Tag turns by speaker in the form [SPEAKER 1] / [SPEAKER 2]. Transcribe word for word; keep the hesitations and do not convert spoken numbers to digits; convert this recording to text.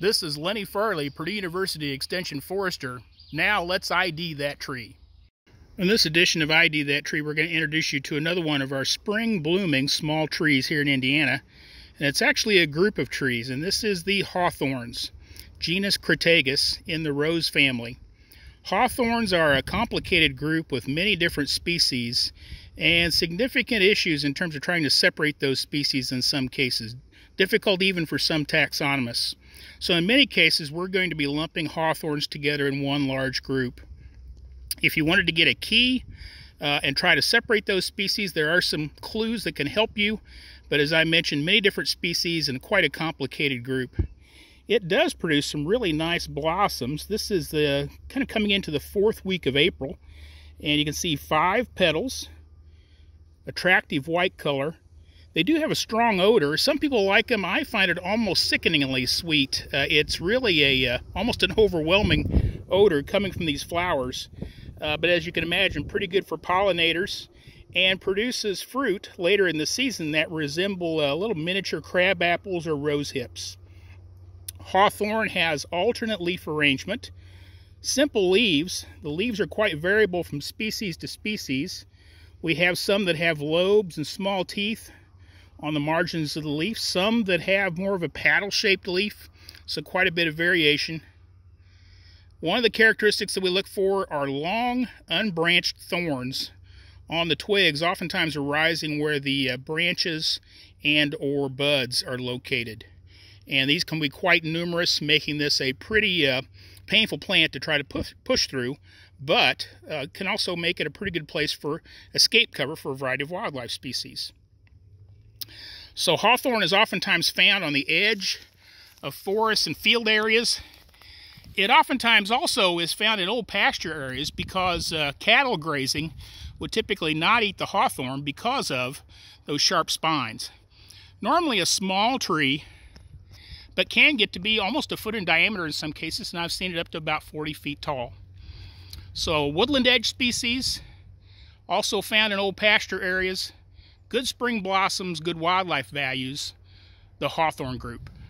[SPEAKER 1] This is Lenny Farlee, Purdue University Extension Forester. Now let's I D that tree. In this edition of I D That Tree, we're going to introduce you to another one of our spring blooming small trees here in Indiana. And it's actually a group of trees, and this is the Hawthorns, genus Crataegus, in the rose family. Hawthorns are a complicated group with many different species and significant issues in terms of trying to separate those species in some cases. Difficult even for some taxonomists. So in many cases, we're going to be lumping hawthorns together in one large group. If you wanted to get a key uh, and try to separate those species, there are some clues that can help you. But as I mentioned, many different species and quite a complicated group. It does produce some really nice blossoms. This is the kind of coming into the fourth week of April. And you can see five petals, attractive white color. They do have a strong odor. Some people like them. I find it almost sickeningly sweet. Uh, it's really a uh, almost an overwhelming odor coming from these flowers. Uh, but as you can imagine, pretty good for pollinators, and produces fruit later in the season that resemble uh, little miniature crab apples or rose hips. Hawthorn has alternate leaf arrangement, simple leaves. The leaves are quite variable from species to species. We have some that have lobes and small teeth on the margins of the leaf, some that have more of a paddle-shaped leaf, so quite a bit of variation. One of the characteristics that we look for are long, unbranched thorns on the twigs, oftentimes arising where the uh, branches and or buds are located. And these can be quite numerous, making this a pretty uh, painful plant to try to push, push through, but uh, can also make it a pretty good place for escape cover for a variety of wildlife species. So hawthorn is oftentimes found on the edge of forests and field areas. It oftentimes also is found in old pasture areas because uh, cattle grazing would typically not eat the hawthorn because of those sharp spines. Normally a small tree, but can get to be almost a foot in diameter in some cases, and I've seen it up to about forty feet tall. So woodland edge species, also found in old pasture areas, good spring blossoms, good wildlife values, the hawthorn group.